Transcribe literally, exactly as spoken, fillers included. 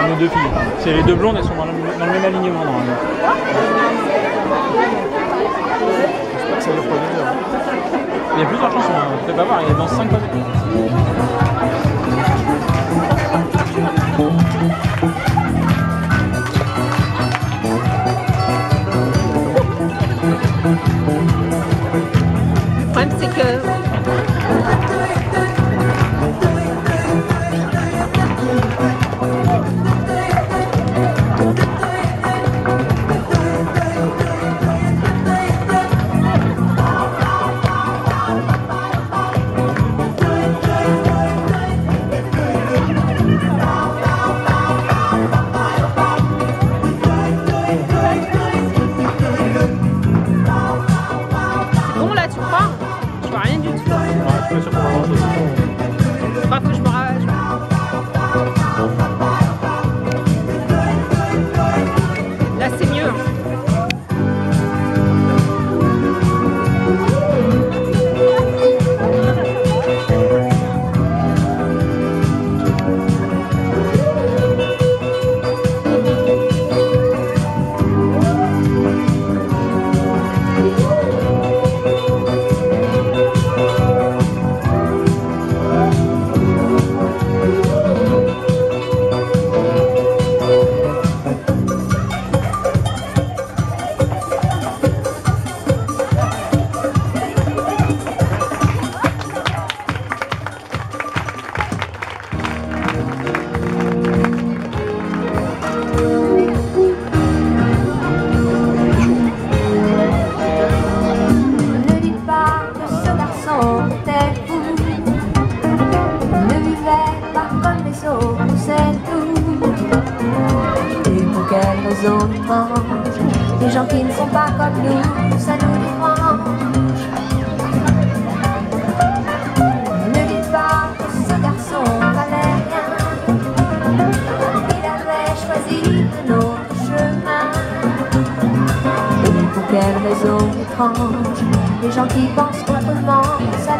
les deux filles. C'est les deux blondes, elles sont dans le, dans le même alignement normalement. J'espère que ça dure pas une heure. Il y a plusieurs chansons, hein. Vous pouvez pas voir, il y a dans cinq pas. Le problème c'est que les gens qui ne sont pas comme nous, ça nous dérange. Ne dites pas que ce garçon valait rien, il avait choisi un autre chemin. Et pour quelle raison étrange, les gens qui pensent autrement, ça